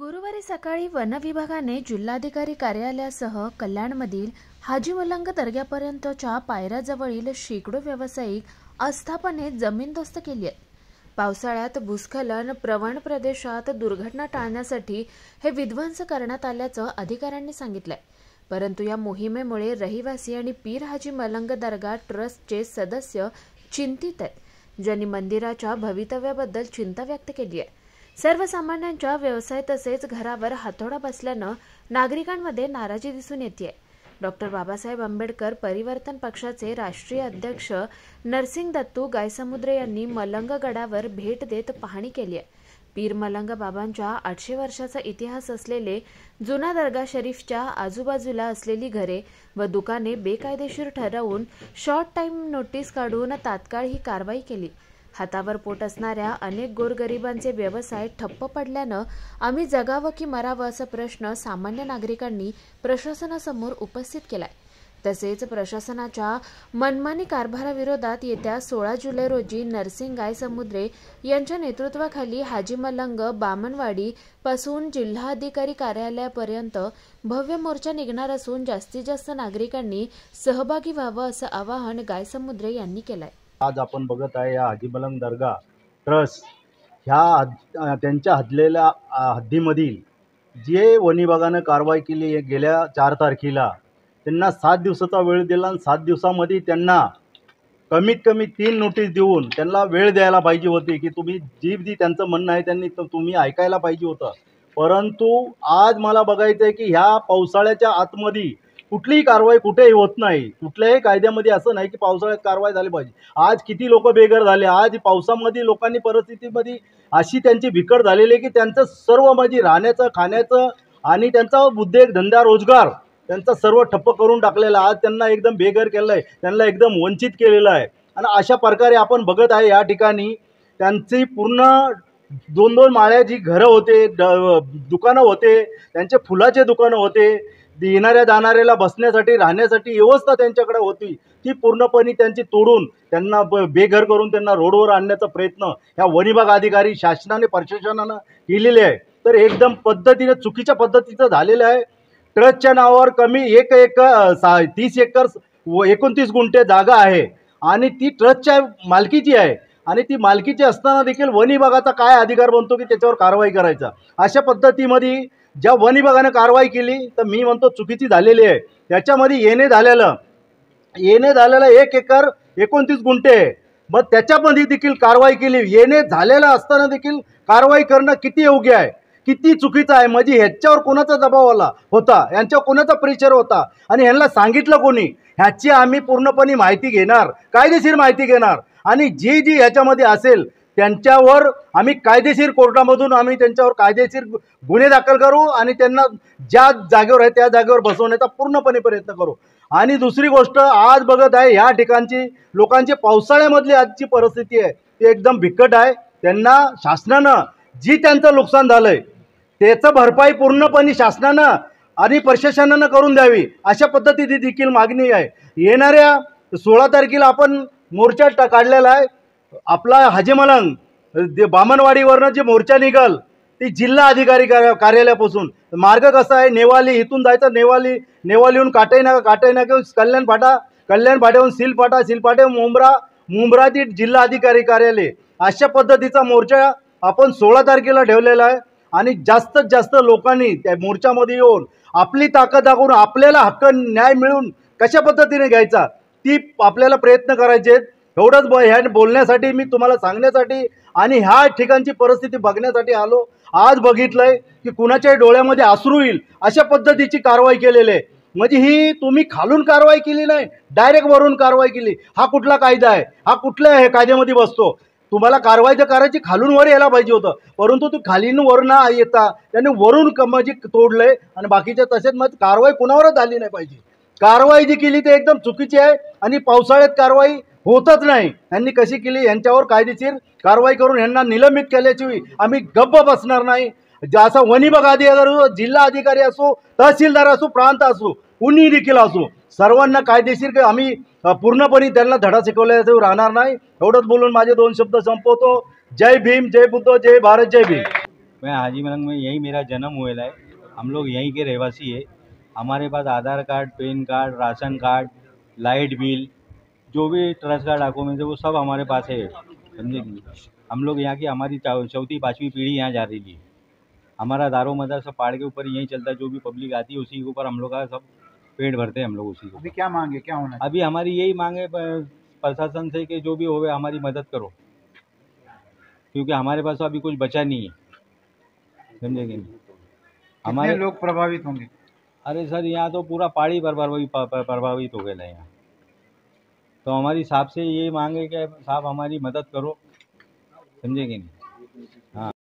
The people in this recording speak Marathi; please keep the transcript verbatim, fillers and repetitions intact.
गुरुवारी सकाळी वन विभागाने जिल्हाधिकारी कार्यालयासह कल्याणमधील हाजी मलंग दर्ग्यापर्यंतच्या पायऱ्याजवळील शेकडो व्यावसायिक आस्थापने जमीनदोस्त केली आहेत। पावसाळ्यात भूस्खलन प्रवण प्रदेशात दुर्घटना टाळण्यासाठी हे विध्वंस करण्यात आल्याचं अधिकाऱ्यांनी सांगितलंय। परंतु या मोहिमेमुळे रहिवासी आणि पीर हाजी मलंग दर्गा ट्रस्टचे सदस्य चिंतित आहेत, ज्यांनी मंदिराच्या भवितव्याबद्दल चिंता व्यक्त केली आहे। सर्वसामान्यांच्या व्यवसाय तसेच घरावर हातोडा बसल्यानं नागरिकांमध्ये नाराजी दिसून येते। डॉक्टर बाबासाहेब आंबेडकर परिवर्तन पक्षाचे राष्ट्रीय अध्यक्ष नरसिंग दत्तू गायसमुद्रे यांनी मलंग गडावर भेट देत पाहणी केली आहे। पीर मलंग बाबांच्या आठशे वर्षाचा इतिहास असलेले जुना दर्गा शरीफच्या आजूबाजूला असलेली घरे व दुकाने बेकायदेशीर ठरवून शॉर्ट टाइम नोटीस काढून तात्काळ ही कारवाई केली। हातावर पोट असणाऱ्या अनेक गोरगरिबांचे व्यवसाय ठप्प पडल्यानं आम्ही जगावं की मरावं असा प्रश्न सामान्य नागरिकांनी प्रशासनासमोर उपस्थित केलाय। तसेच प्रशासनाच्या मनमानी कारभाराविरोधात येत्या सोळा जुलै रोजी नरसिंग गायसमुद्रे यांच्या नेतृत्वाखाली हाजी मलंग बामणवाडी पासून जिल्हाधिकारी कार्यालयापर्यंत भव्य मोर्चा निघणार असून जास्तीत जास्त नागरिकांनी सहभागी व्हावं असं आवाहन गायसमुद्रे यांनी केलंय। आज आपण बघत आहे या हाजी मलंग दर्गा ट्रस्ट ह्या त्यांच्या हदलेल्या हद्दीमधील जे वन विभागाने कारवाई केली गेल्या चार तारखेला त्यांना सात दिवसाचा वेळ दिला आणि सात दिवसामध्ये त्यांना कमीत कमी तीन नोटीस देऊन त्यांना वेळ द्यायला पाहिजे होती की तुम्ही जी जी त्यांचं म्हणणं आहे त्यांनी तुम्ही ऐकायला पाहिजे होतं। परंतु आज मला बघायचं आहे की ह्या पावसाळ्याच्या आतमध्ये कुठलीही कारवाई कुठेही होत नाही। कुठल्याही कायद्यामध्ये असं नाही की पावसाळ्यात कारवाई झाली पाहिजे। आज किती लोक बेघर झाले, आज पावसामध्ये लोकांनी परिस्थितीमध्ये अशी त्यांची बिकट झालेली आहे की त्यांचं सर्व म्हणजे राहण्याचं खाण्याचं आणि त्यांचा उद्योग धंदा रोजगार त्यांचा सर्व ठप्प करून टाकलेला। आज त्यांना एकदम बेघर केलं आहे, त्यांना एकदम वंचित केलेलं आहे। आणि अशा प्रकारे आपण बघत आहे या ठिकाणी त्यांची पूर्ण दोन दोन माळ्याची घरं होते, दुकानं होते, त्यांचे फुलाचे दुकानं होते, येणाऱ्या जाणाऱ्याला बसण्यासाठी राहण्यासाठी व्यवस्था त्यांच्याकडे होती ती पूर्णपणे त्यांची तोडून त्यांना बेघर करून त्यांना रोडवर आणण्याचा प्रयत्न ह्या वन विभाग अधिकारी शासनाने प्रशासनानं केलेले आहे। तर एकदम पद्धतीने चुकीच्या पद्धतीचं झालेलं आहे। ट्रस्टच्या नावावर कमी एक एक सा तीस एकर एकोणतीस गुंठे जागा आहे आणि ती ट्रस्टच्या मालकीची आहे आणि ती मालकीची असताना देखील वन विभागाचा काय अधिकार बनतो की त्याच्यावर कारवाई करायचा। अशा पद्धतीमध्ये ज्या वन विभागाने कारवाई केली तर मी म्हणतो चुकीची झालेली आहे। त्याच्यामध्ये येणे झालेलं येणे झालेलं एक एकर एकोणतीस गुंठे, मग त्याच्यामध्ये देखील कारवाई केली। येणे झालेलं असताना देखील कारवाई करणं किती योग्य आहे, किती चुकीचं आहे। म्हणजे ह्याच्यावर कोणाचा दबाव आला होता, यांच्यावर कोणाचा प्रेशर होता आणि ह्यांना सांगितलं कोणी, ह्याची आम्ही पूर्णपणे माहिती घेणार, कायदेशीर माहिती घेणार आणि जी जी ह्याच्यामध्ये असेल त्यांच्यावर आम्ही कायदेशीर कोर्टामधून आम्ही त्यांच्यावर कायदेशीर गुन्हे दाखल करू आणि त्यांना ज्या जागेवर आहे त्या जागेवर बसवण्याचा पूर्णपणे प्रयत्न करू। आणि दुसरी गोष्ट आज बघत आहे ह्या ठिकाणची लोकांची पावसाळ्यामधली आजची परिस्थिती आहे ती एकदम बिकट आहे। त्यांना शासनानं जी त्यांचं नुकसान झालंय त्याचं भरपाई पूर्णपणे शासनानं आणि प्रशासनानं करून द्यावी अशा पद्धतीची देखील मागणी आहे। येणाऱ्या सोळा तारखेला आपण मोर्चा काढलेला आहे। आपला हाजी मलंग बामणवाडीवरनं जे मोर्चा निघल ती जिल्हा अधिकारी कार्यालयापासून मार्ग कसा आहे, नेवाली इथून जायचं, नेवाली नेवालीहून काटाई नाका, काटाई नाक्याहून कल्याण फाटा, कल्याण फाट्याहून सील फाटा, सील फाट्याहून मुंब्रा, मुंब्रा ती जिल्हा अधिकारी कार्यालय अशा पद्धतीचा मोर्चा आपण सोळा तारखेला ठेवलेला आहे। आणि जास्तीत जास्त लोकांनी त्या मोर्चामध्ये येऊन आपली ताकद दाखवून आपल्याला हक्क न्याय मिळून कशा पद्धतीने घ्यायचा ती आपल्याला प्रयत्न करायचे। एवढंच ब ह्या बोलण्यासाठी मी तुम्हाला सांगण्यासाठी आणि ह्या ठिकाणची परिस्थिती बघण्यासाठी आलो। आज बघितलंय की कुणाच्याही डोळ्यामध्ये अश्रू येईल अशा पद्धतीची कारवाई केलेली आहे। म्हणजे ही तुम्ही खालून कारवाई केली नाही, डायरेक्ट वरून कारवाई केली। हा कुठला कायदा आहे, हा कुठल्या हे कायद्यामध्ये बसतो? तुम्हाला कारवाई तर करायची खालून वर यायला पाहिजे होतं, परंतु तू खालीन वर न येता त्याने वरून म्हणजे तोडलंय आणि बाकीच्या तसेच मग कारवाई कुणावरच झाली नाही पाहिजे। कारवाई जी केली ते एकदम चुकीची आहे आणि पावसाळ्यात कारवाई होतच नाही। यांनी कशी केली यांच्यावर कायदेशीर कारवाई करून यांना निलंबित केल्याशिवाय आम्ही गप्प बसणार नाही। जसा वन विभाग अधिकारी, जिल्हा अधिकारी असो, तहसीलदार असो, प्रांत असो, कुणी देखील असो, सर्वांना कायदेशीर आम्ही पूर्णपणे त्यांना धडा शिकवल्याशिवाय राहणार नाही। एवढंच बोलून माझे दोन शब्द संपवतो। जय भीम, जय बुद्ध, जय भारत, जय भीम। मैं हाजी मलंग में, यही मेरा जन्म हुआ है। हम लोग यहीं के रहवासी है। हमारे पास Aadhaar card, PAN card, ration card, light bill, जो भी ट्रस्ट का डॉक्यूमेंट है वो सब हमारे पास है, समझे कि नहीं। हम लोग यहाँ की, हमारी चौ- चौथी पाँचवीं पीढ़ी यहाँ जा रही है। हमारा दारो मदार सब पहाड़ के ऊपर यहीं चलता है। जो भी पब्लिक आती है उसी के ऊपर हम लोग का सब पेट भरते हैं हम लोग उसी को। अभी क्या मांगे, क्या होना अभी हमारी यही मांग है प- प्रशासन से कि जो भी होवे हमारी मदद करो, क्योंकि हमारे पास तो अभी कुछ बचा नहीं है, समझे कि नहीं। कितने हमारे लोग प्रभावित होंगे? अरे सर, यहाँ तो पूरा पहाड़ी पर प्रभावित प्रभावित हो गया है यहाँ। तो हमारी साहब से ये मांग है कि साहब हमारी मदद करो, समझे कि नहीं।